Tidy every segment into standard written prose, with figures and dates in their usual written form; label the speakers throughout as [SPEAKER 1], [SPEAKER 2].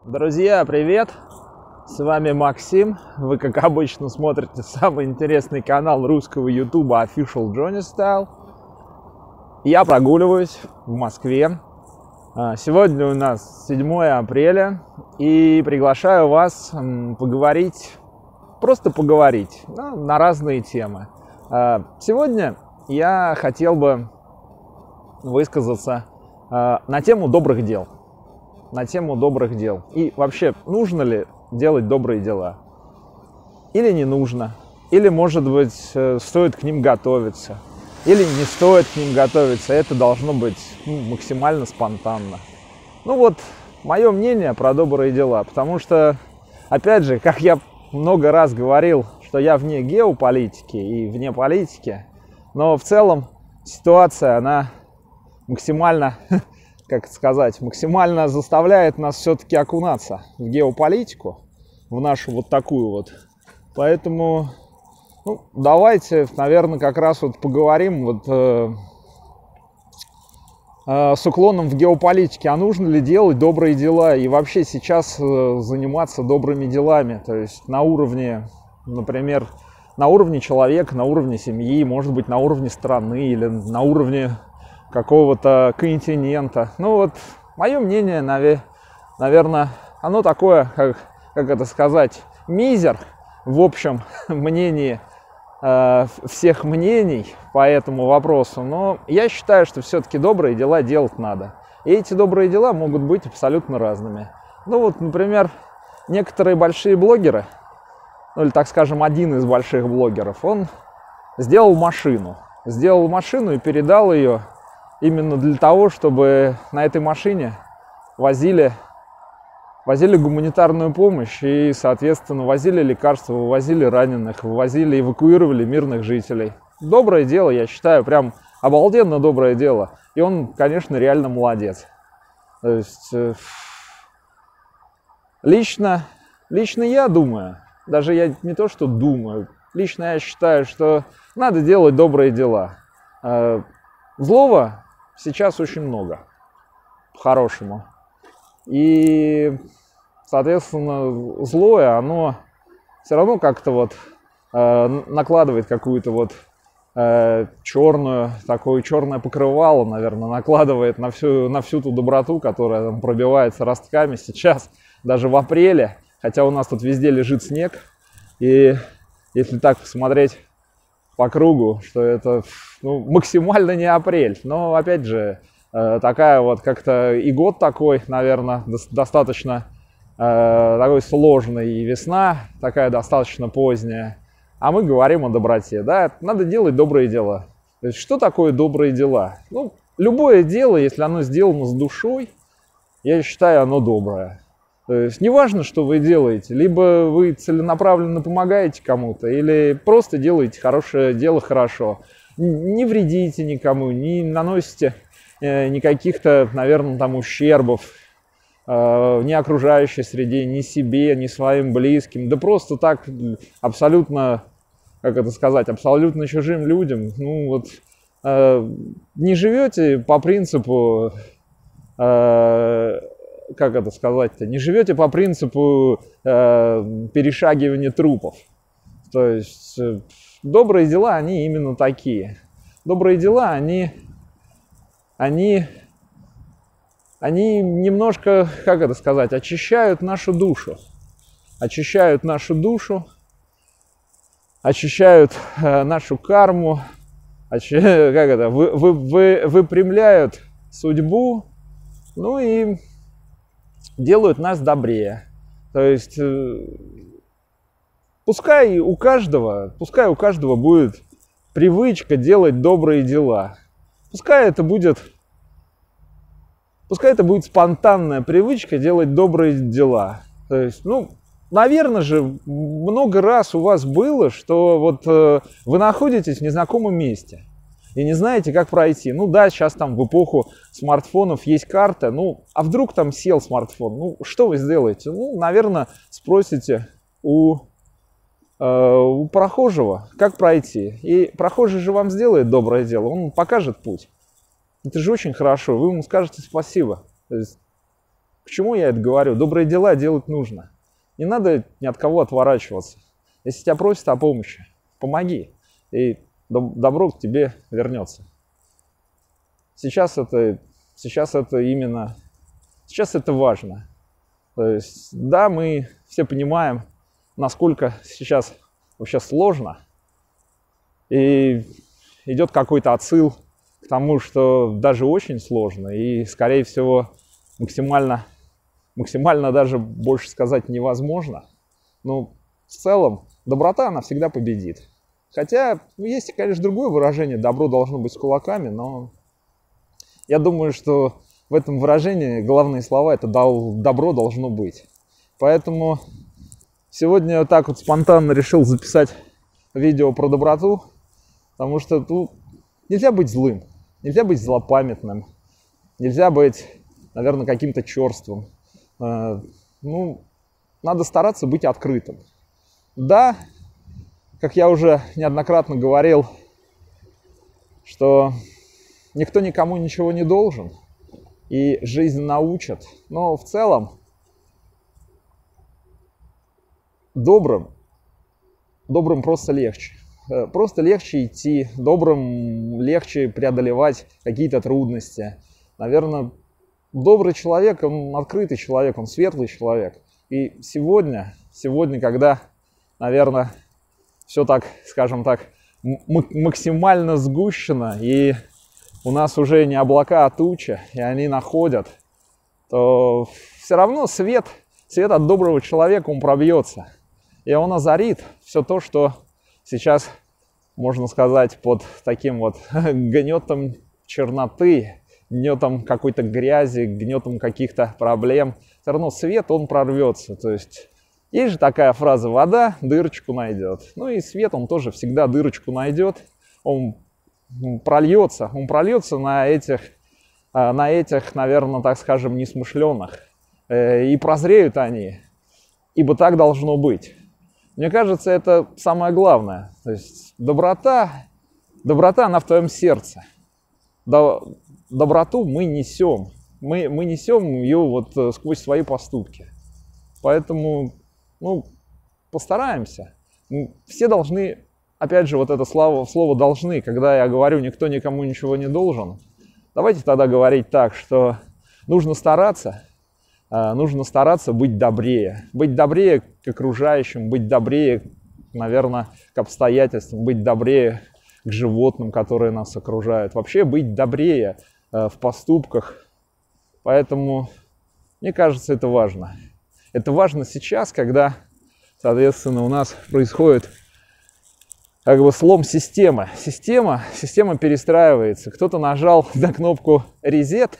[SPEAKER 1] Друзья, привет! С вами Максим. Вы, как обычно, смотрите самый интересный канал русского ютуба Official Johnny Style. Я прогуливаюсь в Москве. Сегодня у нас 7 апреля. И приглашаю вас поговорить, просто поговорить на разные темы. Сегодня я хотел бы высказаться на тему добрых дел. И вообще, нужно ли делать добрые дела? Или не нужно? Или, может быть, стоит к ним готовиться? Или не стоит к ним готовиться? Это должно быть максимально спонтанно. Мое мнение про добрые дела. Потому что, опять же, как я много раз говорил, что я вне геополитики и вне политики, но в целом ситуация, она максимально заставляет нас все-таки окунаться в геополитику, в нашу вот такую вот. Поэтому, давайте, наверное, как раз поговорим с уклоном в геополитике, а нужно ли делать добрые дела и вообще сейчас заниматься добрыми делами, то есть на уровне, например, на уровне человека, на уровне семьи, может быть, на уровне страны или на уровне какого-то континента. Мое мнение, наверное, оно такое, как это сказать, мизер в общем мнении всех мнений по этому вопросу. Но я считаю, что все-таки добрые дела делать надо. И эти добрые дела могут быть абсолютно разными. Например, некоторые большие блогеры, или, так скажем, один из больших блогеров, он сделал машину и передал ее именно для того, чтобы на этой машине возили гуманитарную помощь и, соответственно, возили лекарства, вывозили раненых, вывозили, эвакуировали мирных жителей. Доброе дело, я считаю, прям обалденно доброе дело. И он, конечно, реально молодец. То есть, лично я думаю, даже я не то что думаю, лично я считаю, что надо делать добрые дела. Злого сейчас очень много, по-хорошему. И, соответственно, злое, оно все равно как-то накладывает какую-то черное покрывало, наверное, накладывает на всю ту доброту, которая там пробивается ростками сейчас, даже в апреле, хотя у нас тут везде лежит снег. И если так посмотреть по кругу, что это максимально не апрель. Но опять же, такая как-то и год такой, наверное, достаточно такой сложный, и весна такая достаточно поздняя. А мы говорим о доброте. Да, надо делать добрые дела. То есть, что такое добрые дела? Любое дело, если оно сделано с душой, я считаю, оно доброе. То есть неважно, что вы делаете, либо вы целенаправленно помогаете кому-то, или просто делаете хорошее дело хорошо. Не вредите никому, не наносите никаких-то, наверное, там ущербов ни окружающей среде, ни себе, ни своим близким. Да просто так абсолютно, абсолютно чужим людям. Не живете по принципу... не живете по принципу перешагивания трупов. То есть добрые дела, они именно такие. Добрые дела, они немножко, очищают нашу душу. Очищают нашу карму, выпрямляют судьбу, и делают нас добрее. То есть пускай у каждого будет привычка делать добрые дела. Пускай это будет спонтанная привычка делать добрые дела. То есть, наверное же, много раз у вас было, что вы находитесь в незнакомом месте и не знаете, как пройти. Сейчас там в эпоху смартфонов есть карта, а вдруг там сел смартфон, что вы сделаете? Наверное, спросите у прохожего, как пройти. И прохожий же вам сделает доброе дело, он покажет путь. Это же очень хорошо, вы ему скажете спасибо. То есть, Почему я это говорю? Добрые дела делать нужно. Не надо ни от кого отворачиваться. Если тебя просят о помощи, помоги, и добро к тебе вернется. Сейчас это важно. То есть, да, мы все понимаем, насколько сейчас вообще сложно, и идет какой-то отсыл к тому, что даже очень сложно, и, скорее всего, максимально даже больше сказать невозможно. Но в целом доброта, она всегда победит. Хотя, есть, конечно, другое выражение: добро должно быть с кулаками, но я думаю, что в этом выражении главные слова — это добро должно быть. Поэтому сегодня я вот так вот спонтанно решил записать видео про доброту, потому что тут нельзя быть злым, нельзя быть злопамятным, нельзя быть, наверное, каким-то черствым. Надо стараться быть открытым. Да, как я уже неоднократно говорил, что никто никому ничего не должен, и жизнь научит. Но в целом добрым просто легче. Просто легче идти, добрым легче преодолевать какие-то трудности. Наверное, добрый человек, он открытый человек, он светлый человек. И сегодня, когда, наверное, все так, скажем так, максимально сгущено, и у нас уже не облака, а тучи, и они находят, то все равно свет от доброго человека, он пробьется. И он озарит все то, что сейчас, можно сказать, под таким вот гнетом черноты, гнетом какой-то грязи, гнетом каких-то проблем. Все равно свет, он прорвется. То есть же такая фраза: вода дырочку найдет. Ну и свет, он тоже всегда дырочку найдет. Он прольется на этих, наверное, так скажем, несмышленных. И прозреют они, ибо так должно быть. Мне кажется, это самое главное. То есть доброта, она в твоем сердце. Доброту мы несем. Мы несем ее вот сквозь свои поступки. Поэтому, постараемся. Все должны, опять же, вот это слово «должны», когда я говорю «никто никому ничего не должен», давайте тогда говорить так, что нужно стараться быть добрее. Быть добрее к окружающим, быть добрее, наверное, к обстоятельствам, быть добрее к животным, которые нас окружают. Вообще быть добрее в поступках. Поэтому, мне кажется, это важно. Это важно сейчас, когда, соответственно, у нас происходит слом системы. Система перестраивается. Кто-то нажал на кнопку «Reset»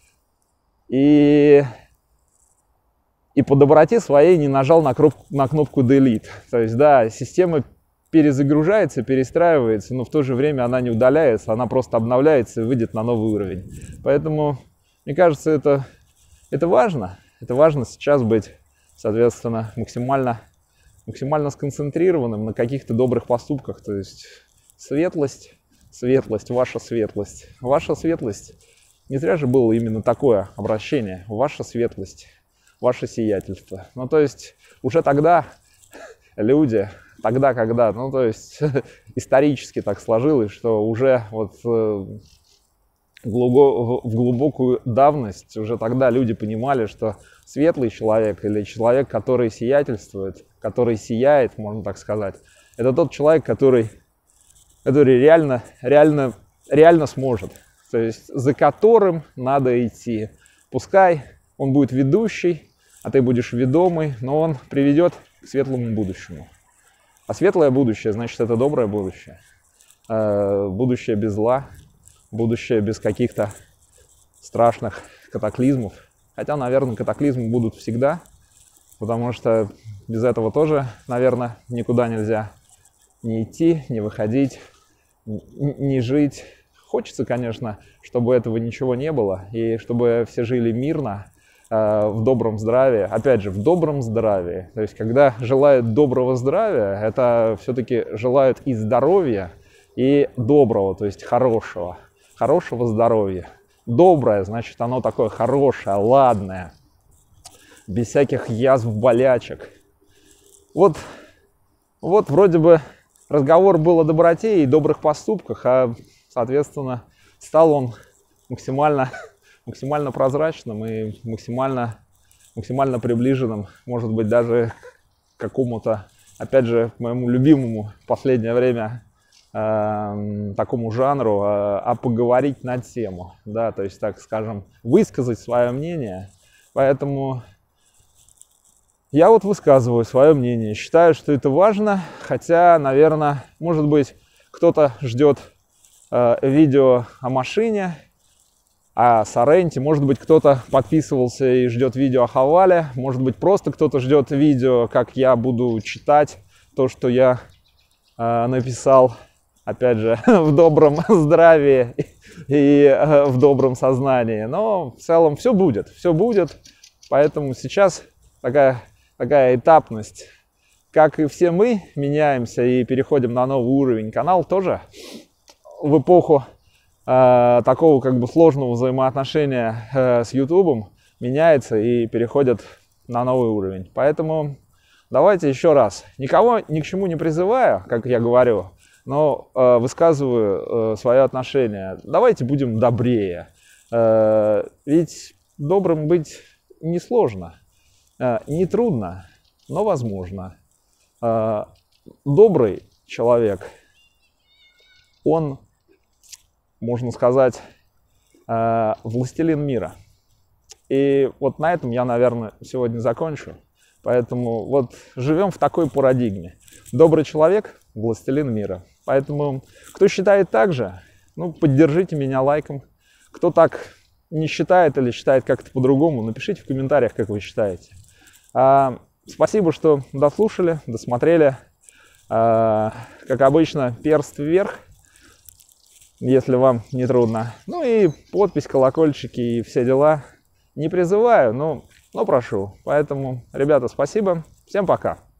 [SPEAKER 1] и по доброте своей не нажал на кнопку «Delete». То есть, да, система перезагружается, перестраивается, но в то же время она не удаляется, она просто обновляется и выйдет на новый уровень. Поэтому, мне кажется, это важно. Это важно сейчас быть, соответственно, максимально сконцентрированным на каких-то добрых поступках. То есть светлость, ваша светлость. Ваша светлость. Не зря же было именно такое обращение. Ваша светлость, ваше сиятельство. То есть уже тогда люди, когда, то есть исторически так сложилось, что уже вот в глубокую давность уже тогда люди понимали, что светлый человек или человек, который сиятельствует, который сияет, можно так сказать, это тот человек, который реально сможет, то есть за которым надо идти. Пускай он будет ведущий, а ты будешь ведомый, но он приведет к светлому будущему. А светлое будущее, значит, это доброе будущее. Будущее без зла, будущее без каких-то страшных катаклизмов. Хотя, наверное, катаклизмы будут всегда, потому что без этого тоже, наверное, никуда нельзя не идти, не выходить, не жить. Хочется, конечно, чтобы этого ничего не было, и чтобы все жили мирно, в добром здравии. Опять же, в добром здравии. То есть, когда желают доброго здравия, это все-таки желают и здоровья, и доброго, то есть хорошего здоровья. Доброе, значит, оно такое хорошее, ладное. без всяких язв, болячек. Вот вроде бы разговор был о доброте и добрых поступках, а, соответственно, стал он максимально прозрачным и максимально приближенным, может быть, даже к какому-то, опять же, моему любимому в последнее время такому жанру, а поговорить на тему, да, то есть, так скажем, высказать свое мнение. Поэтому я вот высказываю свое мнение, считаю, что это важно, хотя, наверное, может быть, кто-то ждет видео о машине, о Соренте, может быть, кто-то подписывался и ждет видео о Хавале, может быть, просто кто-то ждет видео, как я буду читать то, что я написал, опять же, в добром здравии и в добром сознании. Но в целом все будет, поэтому сейчас такая этапность. Как и все мы меняемся и переходим на новый уровень, канал тоже в эпоху такого как бы сложного взаимоотношения с YouTube меняется и переходит на новый уровень. Поэтому давайте еще раз. Никого ни к чему не призываю, как я говорю, но высказываю свое отношение. Давайте будем добрее. Ведь добрым быть несложно, не трудно, но возможно. Добрый человек, он, можно сказать, властелин мира. И вот на этом я, наверное, сегодня закончу. Поэтому вот живем в такой парадигме. Добрый человек – властелин мира. Поэтому, кто считает так же, ну, поддержите меня лайком. Кто так не считает или считает как-то по-другому, напишите в комментариях, как вы считаете. Спасибо, что дослушали, досмотрели. Как обычно, перст вверх, если вам не трудно. Ну и подпись, колокольчики и все дела. Не призываю, но прошу. Поэтому, ребята, спасибо. Всем пока.